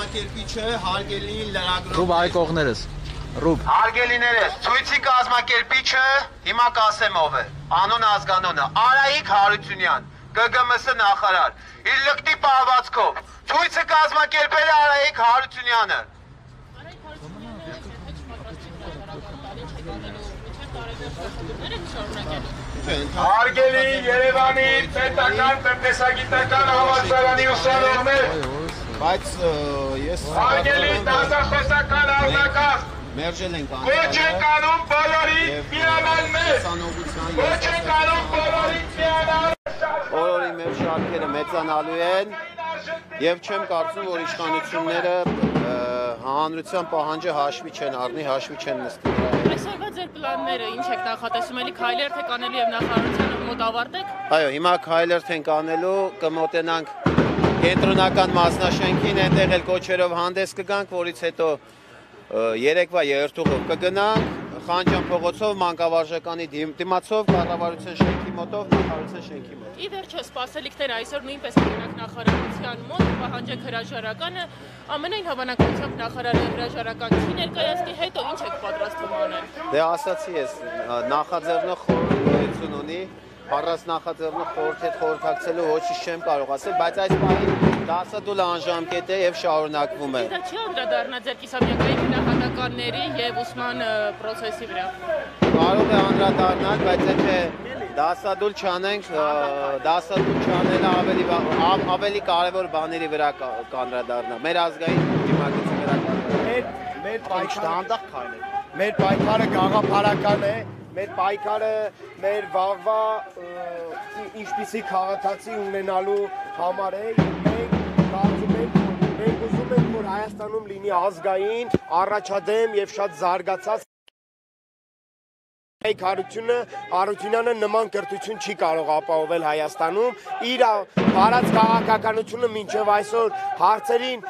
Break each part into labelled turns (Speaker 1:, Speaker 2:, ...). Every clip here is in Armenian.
Speaker 1: կազմակերպիչը հարգելի լրագրող
Speaker 2: Ռուբ այկողներս Ռուբ
Speaker 1: Հարգելիներս, ցույցի կազմակերպիչը հիմա կասեմ ով է։ Անուն ազգանունը Արայիկ Հարությունյան, ԳԳՄՍ նախարար։ Իր լկտի պահվածքով ցույցը կազմակերպել է Արայիկ Հարությունյանը։ Հարգելի Երևանի պետական տնտեսագիտական համալսարանի ուսանողներ, բայց ես հարգելի դասախոսական անձնակազմ մերժել ենք ոչ ենք անում բոլորին միանալ մեզ, ոչ ենք անում բոլորին միանալ, բոլորի մեր շարքերը մեծանալու են և չեմ կարծում, որ իշխանությունները հանրության պահանջը հաշվի չեն առնի, հաշվի չեն նստի։
Speaker 3: Այսօրվա ձեր պլանները ինչ եք նախատեսում, էլի քայլեր թե կանելու և նախարարությանը մոտ ավարտեք։
Speaker 1: Այո, հիմա քայլեր ենք անելու, կմոտենանք կենտրոնական մասնաշենքին, այնտեղ էլ կոչերով հանդես կգանք, որից հետո երեկվա երթուղով կգնանք, Խանջյան փողոցով, մանկավարժականի դիմացով, կառավարության շենքի մոտով, նախարարության շենքի մոտ։
Speaker 3: Ի վերջո սպասելիքները այսօր նույնպես կգնանք նախարարության մոտ, պահանջեք հրաժարականը, ամենայն հավանականությամբ նախարարը հրաժարական չի ներկայացնի, հետո ինչ եք պատրաստվում անել։
Speaker 1: Դե ասացի ես, նախաձեռնող խորհրդություն ունի, առանց նախաձեռնող խորհրդի հետ խորհրդակցելու ոչինչ չեմ կարող ասել, բայց այս պահին դասադուլ անժամկետ է եւ շարունակվում է։
Speaker 3: Դա չի անդրադառնա ձեր կիսամյակային գնահատականների եւ ուսման process-ի վրա։
Speaker 1: Կարող է անդրադառնալ, բայց եթե դասադուլ չանենք, դասադուլ չանելը ավելի կարևոր բաների վրա կանդրադառնա։ Մեր ազգային դիմակիցի վրա կանդրադառնա։
Speaker 4: Մեր պայքարը գաղափարական է, մեր պայքարը մեր վաղվա ինչպիսի քաղաքացի ունենալու համար է, մենք ուզում ենք, որ Հայաստանում լինի ազգային, առաջադեմ և շատ զարգացած Հարությունյանը նման կրթություն չի կարող ապահովել Հայաստանում, իր հարած քաղաքականությունը մինչև այսօր հարցերին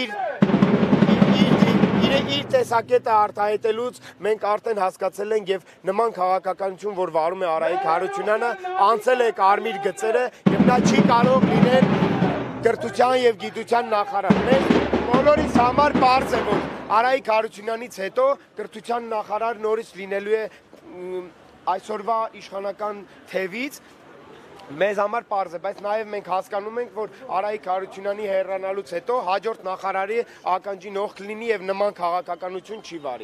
Speaker 4: իր տեսակետը արտահայտելուց մենք արդեն հասկացել ենք և նման քաղաքականություն, որ վարում է Արայիկ Հարությունյանը, անցել է կարմիր գծերը և նա չի կարող լինել կրթության և գիտության նախարար։ Մեր բոլորիս համար պարզ է, որ Արայիկ Հարությունյանից հետո կրթության նախարար նորից լինելու է այսօրվա իշխանական թևից, մեզ համար պարզ է, բայց նաև մենք հասկանում ենք, որ Արայիկ Հարությունյանի հեռանալուց հետո հաջորդ նախարարի ականջին օգ կլինի և նման քաղաքականություն չի վարի։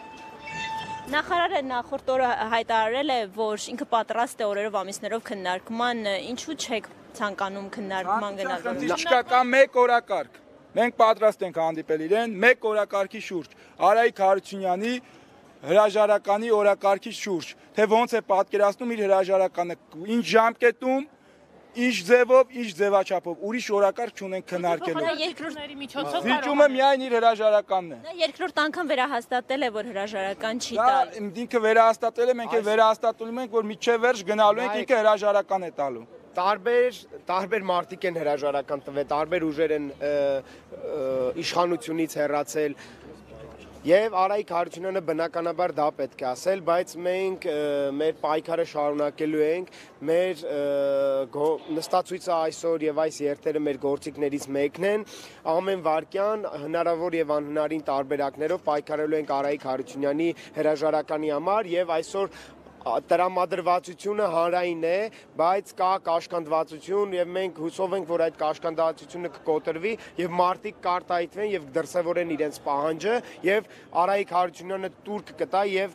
Speaker 5: Նախարարը նախորդ օրը հայտարարել է, որ ինքը պատրաստ է օրերով ամիսներով քննարկման, ինչու չեք ցանկանում քննարկման գնալ։
Speaker 6: Չկա մեկ օրակարգ։ Մենք պատրաստ ենք հանդիպել իրեն մեկ օրակարգի շուրջ։ Արայիկ Հարությունյանի հրաժարականի օրակարգի շուրջ, թե ոնց է պատկերացնում իր հրաժարականը, ինչ ժամկետում, ինչ ձևով, ինչ ձևաչափով, ուրիշ օրակարգ չունենք քննարկելու։ Վիճում է միայն իր հրաժարականն է։
Speaker 5: Նա երկրորդ անգամ վերահաստատել է, որ հրաժարական չի տալ։
Speaker 6: Ինքը վերահաստատել է, մենք էլ վերահաստատում ենք, որ միջև վերջ գնալու ենք, ինքը հրաժարական է տալու։
Speaker 4: Տարբեր մարդիկ են հրաժարական տվել, տարբեր ուժեր են իշխանությունից հեռացել, Եվ Արայիկ Հարությունյանը բնականաբար դա պետք է ասել, բայց մենք մեր պայքարը շարունակելու ենք, մեր նստացույցը այսօր և այս երթերը մեր գործիքներից մեկն են, ամեն վայրկյան հնարավոր և անհնարին տարբերակներով պայքարելու ենք Արայիկ Հարությունյանի հրաժարականի համար և այսօր տրամադրվածությունը հանրային է, բայց կա կաշկանդվածություն և մենք հուսով ենք, որ այդ կաշկանդվածությունը կկոտրվի և մարդիկ կարտահայտվեն և դրսևորեն իրենց պահանջը և Արայիկ Հարությունյանը տուր կտա և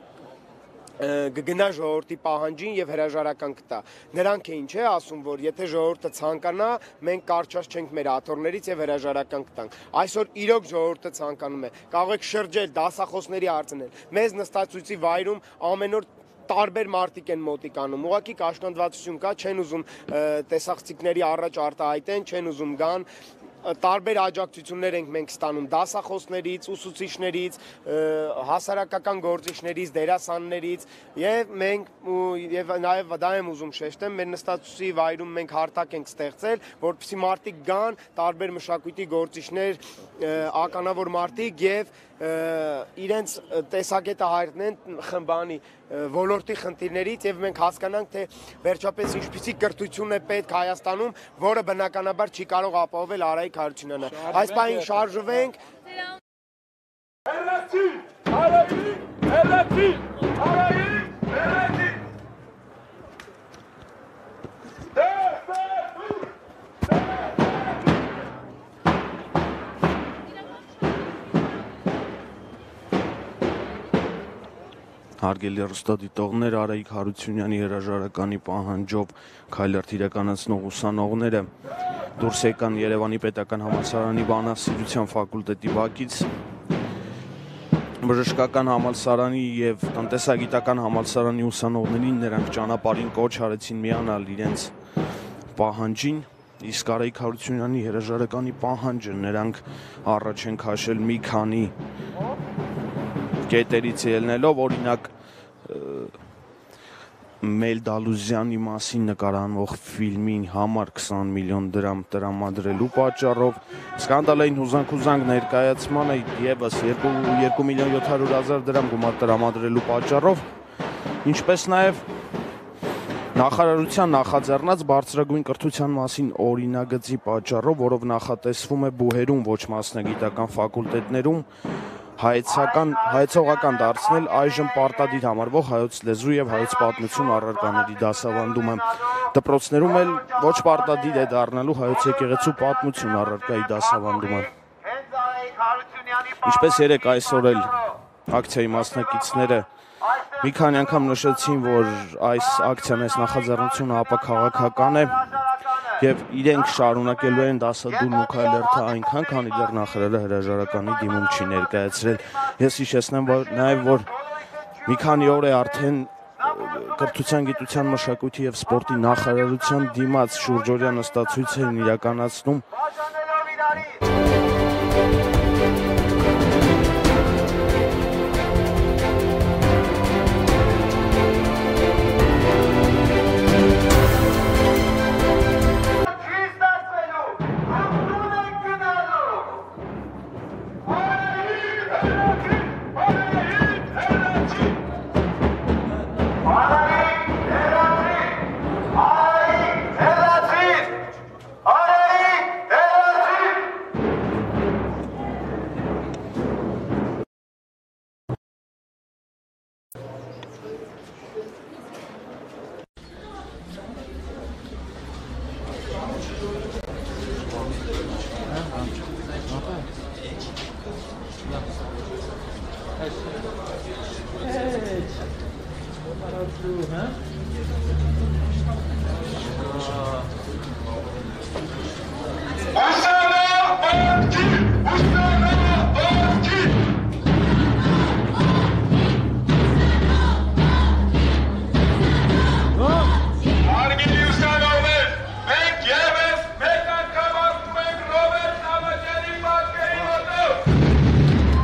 Speaker 4: կգնա ժողովրդի պահանջին և հրաժարական կտա։ Նրանք է ինչ է ասում, որ եթե ժողովուրդը ցանկանա, մենք կարճած չենք մեր աթոռներից և հրաժարական կտանք։ Այսօր իրոք ժողովուրդը ցանկանում է, կարող եք շրջել, դասախոսների հարցնել, մեզ նստացույցի վայրում ամեն օր տարբեր մարդիկ են մոտիկանում, ուղղակի կաշկանդվածություն կա, չեն ուզում տեսախցիկների առաջ արտահայտեն, չեն ուզում գան, տարբեր աջակցություններ ենք մենք ստանում դասախոսներից, ուսուցիչներից, հասարակական գործիչներից, դերասաններից և մենք և նաև դա եմ ուզում շեշտեմ, մեր նստացույցի վայրում մենք հարթակ ենք ստեղծել, որպեսզի մարդիկ գան, տարբեր մշակույթի գործիչներ, ականավոր մարդիկ և իրենց տեսակետը հայտնեն խմբանի ոլորտի խնդիրներից և մենք հասկանանք, թե վերջապես ինչպիսի կրթություն է պետք Հայաստանում, որը բնականաբար չի կարող ապահովել Արայիկ Արայիկ Հարությունյանը։ Այս պահին շարժվենք։
Speaker 7: Հարգելի հեռուստադիտողներ, Արայիկ Հարությունյանի հրաժարականի պահանջով քայլերթ իրականացնող ուսանողները դուրս եկան Երևանի պետական համալսարանի բանասիրության ֆակուլտետի բակից, բժշկական համալսարանի եւ տնտեսագիտական համալսարանի ուսանողներին նրանք ճանապարհին կոչ արեցին միանալ իրենց պահանջին, իսկ Արայիկ Հարությունյանի հրաժարականի պահանջը նրանք առաջ են քաշել մի քանի կետերից ելնելով, օրինակ Մելդալուզյանի մասին նկարահանվող ֆիլմին համար 20 միլիոն դրամ տրամադրելու պատճառով, սկանդալային հուզանք ներկայացմանը եւս 2 միլիոն 700,000 դրամ գումար տրամադրելու պատճառով, ինչպես նաեւ նախարարության նախաձեռնած բարձրագույն կրթության մասին օրինագծի պատճառով, որով նախատեսվում է բուհերում ոչ մասնագիտական ֆակուլտետներում հայեցողական դարձնել այժմ պարտադիր համարվող հայոց լեզու եւ հայոց պատմություն առարկաների դասավանդումը։ Դպրոցներում էլ ոչ պարտադիր է դառնալու հայոց եկեղեցու պատմություն առարկայի դասավանդումը։ Ինչպես երեք այսօր էլ ակցիայի մասնակիցները մի քանի անգամ նշեցին, որ այս ակցիան, այս նախաձեռնությունը ապաքաղաքական է եւ իրենք շարունակելու են դասադուլն ու քայլերթը այնքան, քանի դեռ նախարարը հրաժարականի դիմում չի ներկայացրել։ Ես հիշեցնեմ նաեւ, որ մի քանի օր է արդեն կրթության, գիտության, մշակույթի եւ սպորտի նախարարության դիմաց շուրջօրյա նստացույց են իրականացնում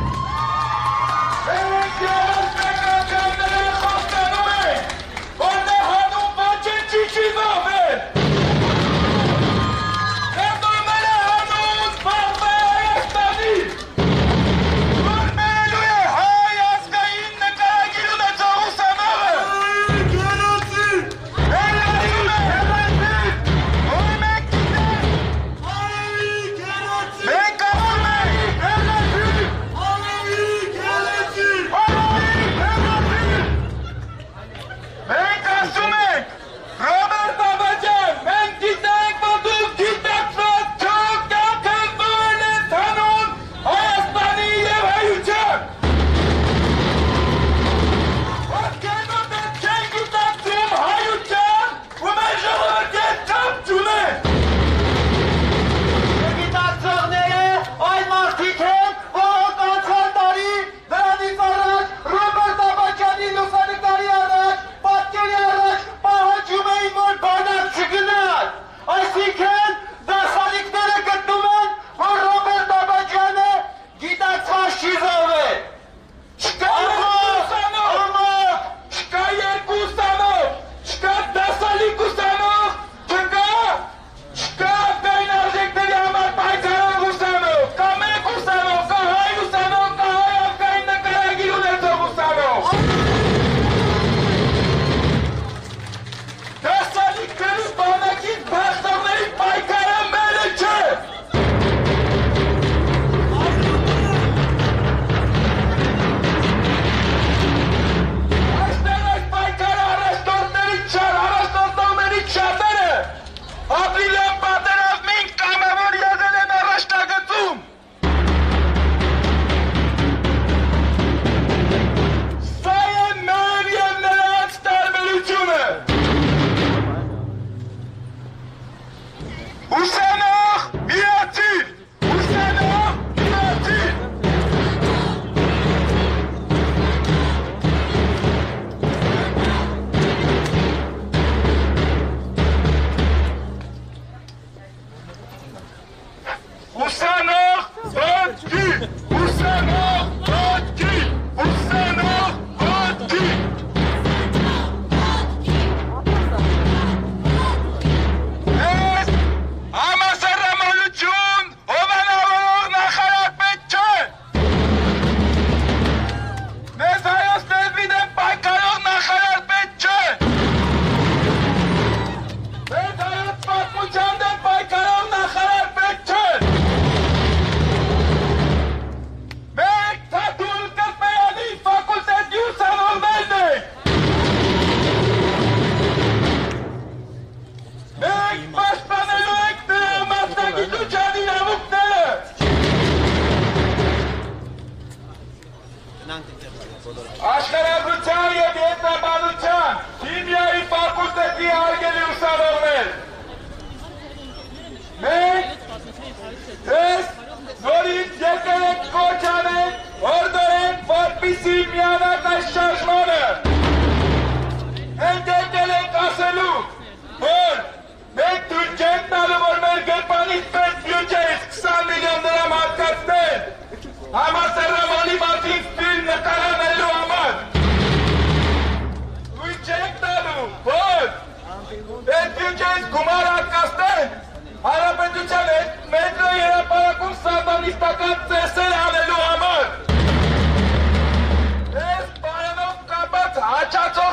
Speaker 1: Ո՞ր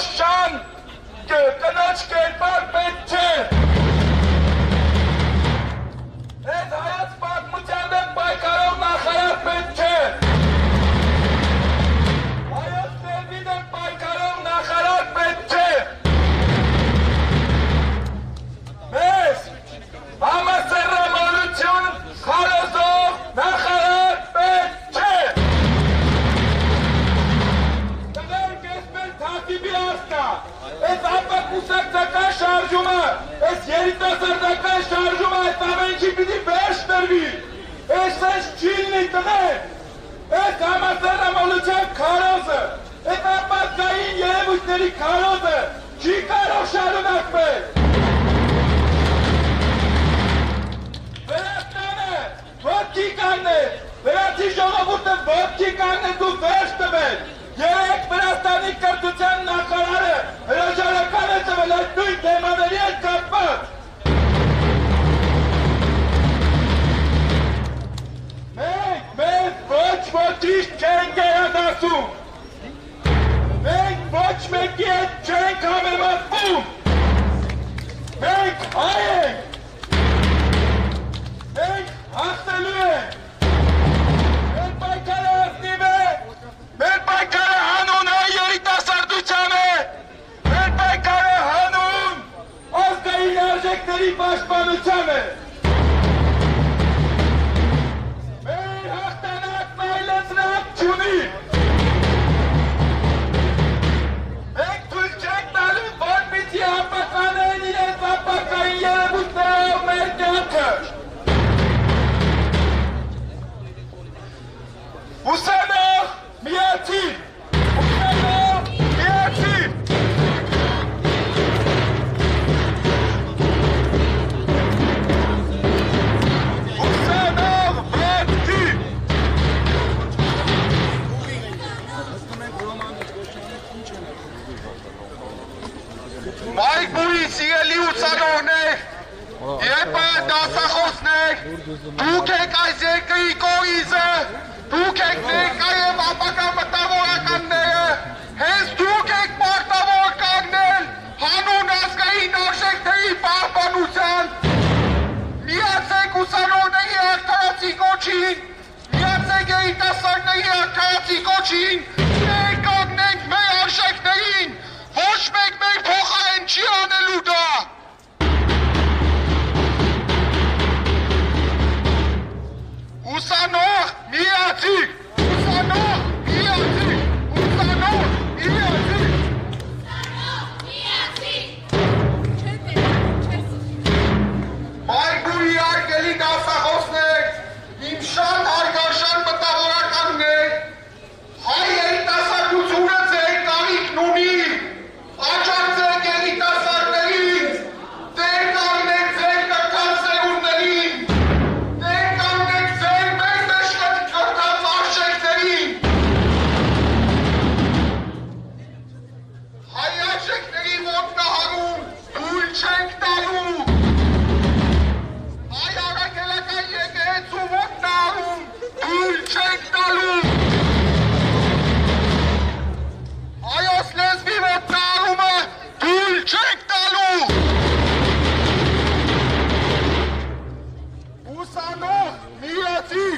Speaker 1: շան կնոջ կերպար պետք չէ։ Այս հայաց պատմության դեմ պայքարող նախարար պետք չէ։ Հայաց ներվի դեմ պայքարող նախարար պետք չէ։ Մեզ համասեռամոլություն քարոզող նախարար պետք չէ։ Տղերք ես մեր թատիվի ասկա, ես ապակուսակցական շարժումը, ես երիտասարդական շարժումը այս ամենքի պիտի վերջ տրվի, ես չիլնի տղեր, ես համասեռամոլության քարոզը, ես ապակային երևույթների քարոզը չի կարող շարունակվել։ Վերաստանը ոտքի կանգնել, վերացի ժողովուրդը ոտքի կանգնել դու վերջ տվել, երեք Վրաստանի կրթության նախարարը հրաժարական է տվել այդ նույն թեմաների հետ կապված։ Մենք մեզ ոչ ոչինչ չենք գերադասում, մենք ոչ մեկի հետ չենք համեմատվում, մենք հայ ենք, մենք հաղթելու ենք, մեր պայքարը ազնիվ է, մեր պայքարը հանուն հայ երիտասարդության է, մեր պայքարը հանուն ազգային արժեքների պաշտպանության է։ Մեր հաղթանակն այլեցնակ չունի։ Մենք թույլ չենք տալու, որ պիտի ապականեն իրենց ապակային երևույթներով մեր կյանքը։ Ուսանող միացիր, ուսանող միացիր։ Ուսանող վերջի։ Բայգույի սիրելի ուսանողներ, երբ դասախոսներ, դուք եք այս երկրի կորիզը, դուք եք ներկա և ապակա մտավորականները, հենց դուք եք պարտավոր կանգնել հանուն ազգային արժեքների պահպանության։ Միացեք ուսանողների արդարացի կոչին, միացեք երիտասարդների արդարացի կոչին, ներկանգնենք մեր արժեքներին, ոչ մեկ մեր փոխարեն չի անելու դա։ Ուսանող միացիր, ուսանող միացիր, ուսանող միացիր։ Բայգույի արգելի դասախոսներ, իմ շատ հարգարժան մտավորականներ, հայ երիտասարդությունը ձեր կարիքն ունի, աջակցեք երիտասարդներին, ձեր կանգնեք ձեր կրթած սերունդներին, ձեր կանգնեք ձեր մեծ կրթած արժեքներին։ Հայ արժեքների ոտնահարում թույլ չենք տալու։ Հայ առաքելական եկեղեցու ոտնահարում թույլ չենք տալու։ Հայոց լեզվի ոտնահարումը թույլ չենք տալու։ Ուսանող միացիր։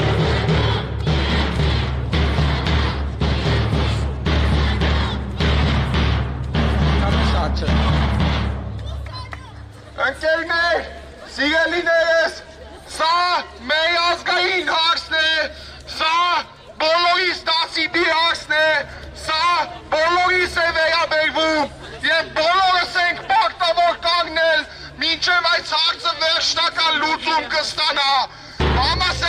Speaker 1: Ընկերներ, սիրելիներս, սա մեր ազգային հարցն է, սա բոլորիս դասիդի հարցն է, սա բոլորիս է վերաբերվում և բոլորս ենք պարտավոր կանգնել մինչև այս հարցը վերջնական լուծում կստանա։